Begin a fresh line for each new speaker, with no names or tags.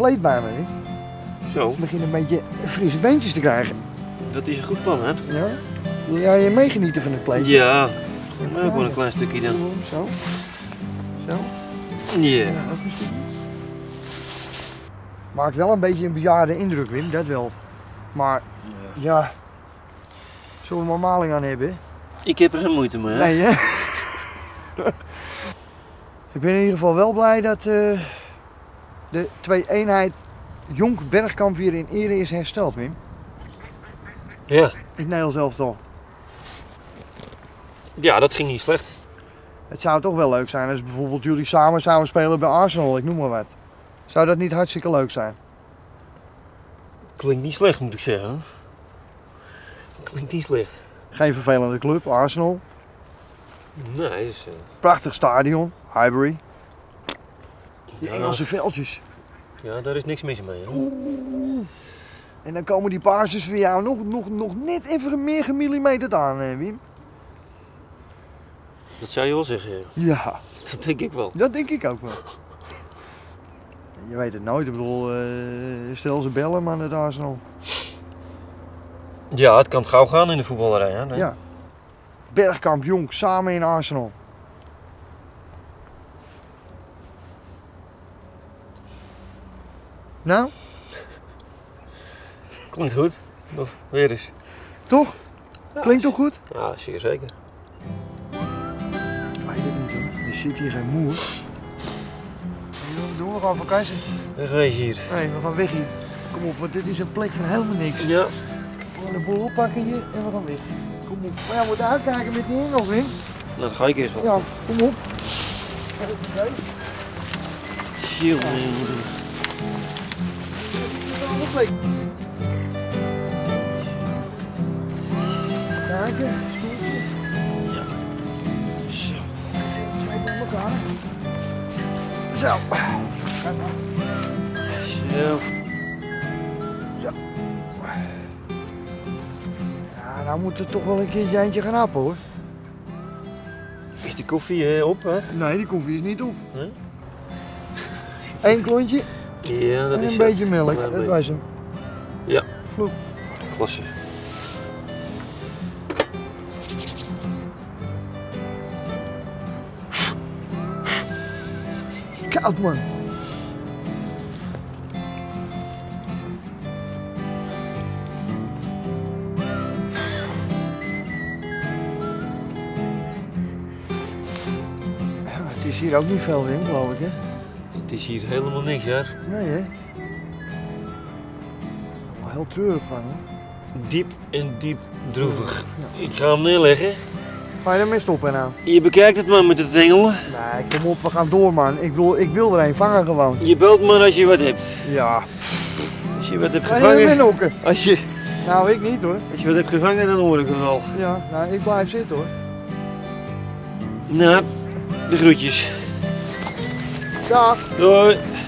kleed bij me. Hè?
Zo,
Ik begin een beetje frisse beentjes te krijgen.
dat is een goed plan, hè?
Ja? Wil jij je meegenieten van het kleed?
Ja, maar ook wel een klein stukje dan.
Zo. Zo.
Ja.
Ja, ook een stukje. Maakt wel een beetje een bejaarde indruk, Wim, dat wel. Maar ja, zullen we maar maling aan hebben?
Ik heb er geen moeite mee, hè?
Nee, hè? Ik ben in ieder geval wel blij dat de twee-eenheid Jonk Bergkamp weer in ere is hersteld, Wim.
Ja.
In het Nederlands elftal.
Ja, dat ging niet slecht.
Het zou toch wel leuk zijn als bijvoorbeeld jullie samen zouden spelen bij Arsenal, ik noem maar wat. Zou dat niet hartstikke leuk zijn?
Klinkt niet slecht, moet ik zeggen. Klinkt niet slecht.
Geen vervelende club, Arsenal.
Nee, dus,
Prachtig stadion, Highbury. Die
ja.
Engelse veldjes.
Ja, daar is niks mis mee, hè?
Oeh. En dan komen die paarsjes voor jou nog net even meer gemillimeterd aan, hè, Wim?
Dat zou je wel zeggen, ja.
Ja,
Dat denk ik wel.
dat denk ik ook wel. Je weet het nooit, ik bedoel, stel ze bellen maar naar Arsenal.
Ja, het kan gauw gaan in de voetballerij, hè? Nee?
Ja. Bergkamp, Jonk, samen in Arsenal. Nou,
Klinkt goed. Nog weer eens.
toch? Klinkt toch goed?
Ja, zeer zeker.
Ik weet het niet hoor, er zit hier geen moer. Doen we gaan vakantie?
Wegwezen hier.
Nee, we gaan weg hier. Kom op, want dit is een plek van helemaal niks.
Ja.
We gaan de boel oppakken hier en we gaan weg. Kom op. Maar ja, we moeten uitkijken met die Engels, Wim.
Nou, dan ga ik eerst wel.
Ja, kom op.
Chill,
Kijken, stoeltje.
Ja. Zo.
Twee bij elkaar. Zo. Kijk maar.
Zo.
Zo. Ja, nou moet er toch wel een keertje eentje gaan happen hoor.
Is de koffie op, hè?
Nee, die koffie is niet op.
Nee?
Eén klontje
Ja, dat
en
is
een beetje melk.
Ja,
Dat was hem.
Ja.
Vloek.
Klasse.
Koud man. Ja, het is hier ook niet veel in, geloof ik hè?
Het is hier helemaal niks, hè?
Nee hè? Wel heel treurig van hoor.
Diep en diep droevig. Ik ga hem neerleggen.
Ga je ermee stoppen nou?
Je bekijkt het maar met het engelen.
Nee, kom op, we gaan door man. Ik wil er een vangen gewoon.
Je belt maar als je wat hebt.
Ja.
Als je wat hebt
Ga je ermee
gevangen.
nokken?
Als je
Nou, ik niet hoor.
wat hebt gevangen, dan hoor ik het wel.
Ja, nou, ik blijf zitten hoor.
Nou, de groetjes.
Dag.
Doei.